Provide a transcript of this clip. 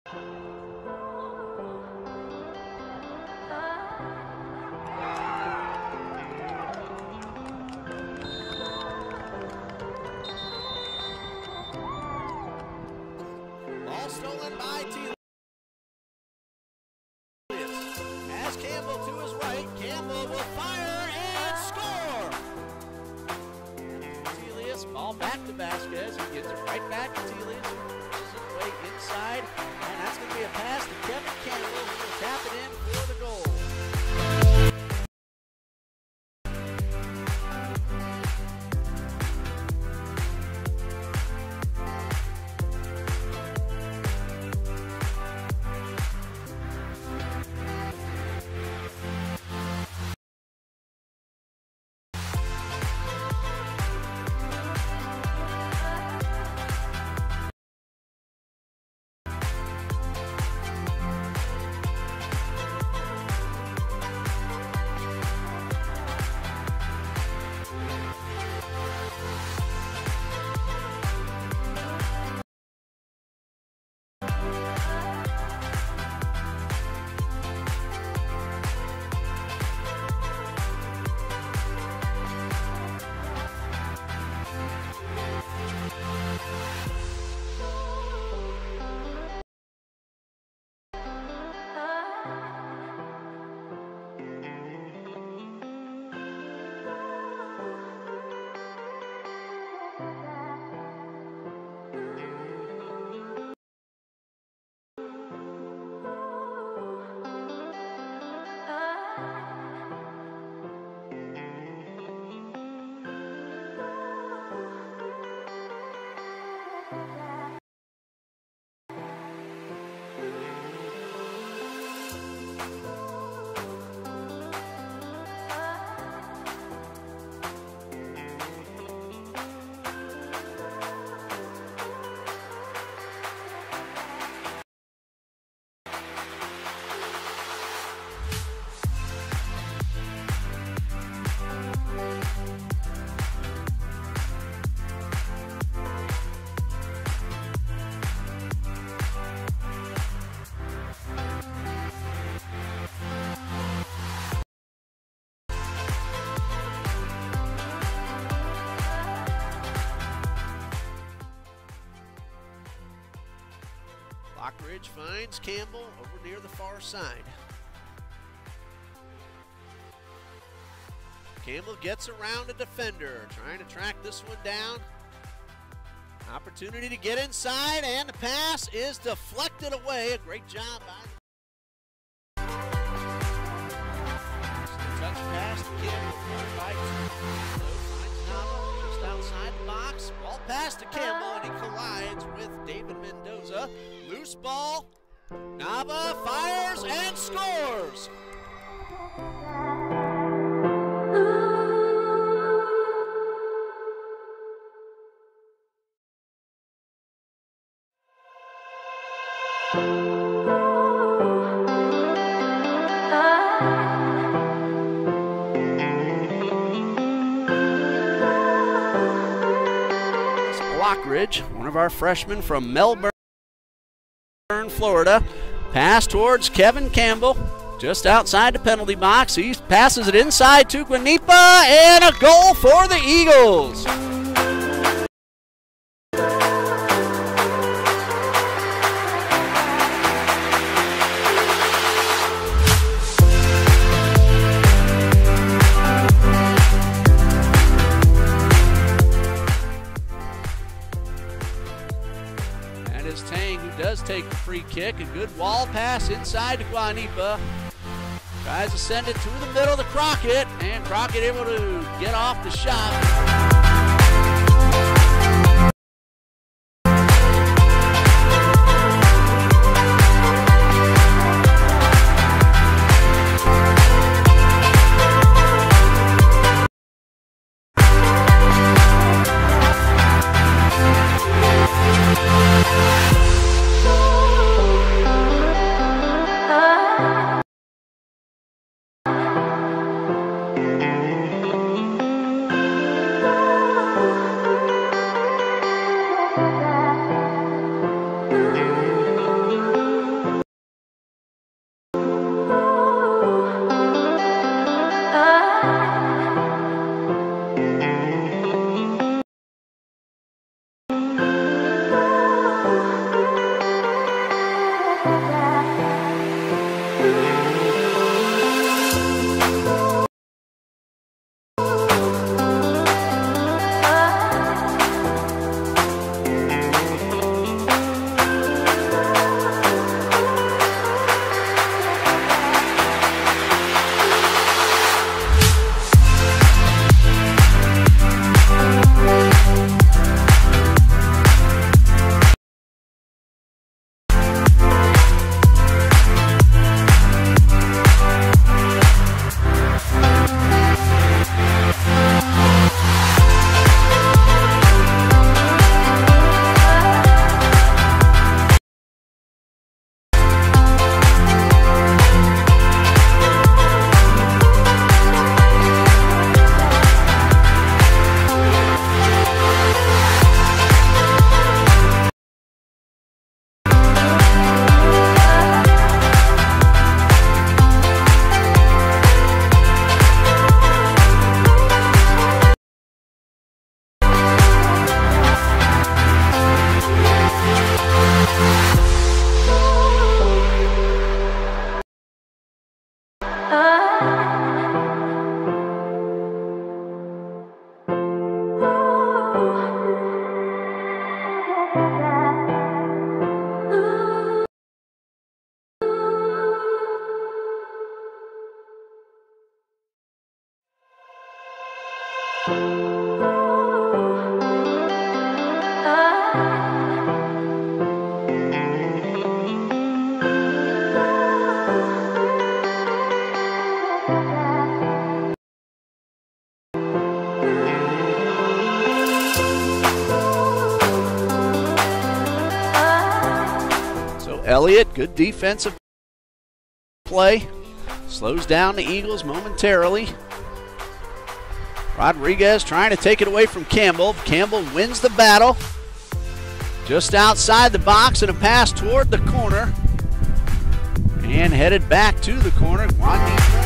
Ball stolen by T. As Campbell to his right, Campbell will fire and score! Telius, ball back to Vasquez. He gives it right back to Telius. Pushes it way inside, and that's going to be a pass to Kevin Campbell, who will tap it in for the goal. Lockridge finds Campbell over near the far side. Campbell gets around a defender, trying to track this one down. Opportunity to get inside, and the pass is deflected away. A great job by touch pass to Campbell, by finds Nava just outside the box. Ball pass to Campbell, and he collides with David Mendoza. Loose ball, Nava fires and scores! Lockridge, one of our freshmen from Melbourne, Florida. Pass towards Kevin Campbell, just outside the penalty box. He passes it inside to Guanipa, and a goal for the Eagles. Tang, who does take the free kick. A good wall pass inside to Guanipa. Tries to send it to the middle to Crockett, and Crockett able to get off the shot. Elliott, good defensive play, slows down the Eagles momentarily. Rodriguez trying to take it away from Campbell. Campbell wins the battle. Just outside the box and a pass toward the corner. And headed back to the corner.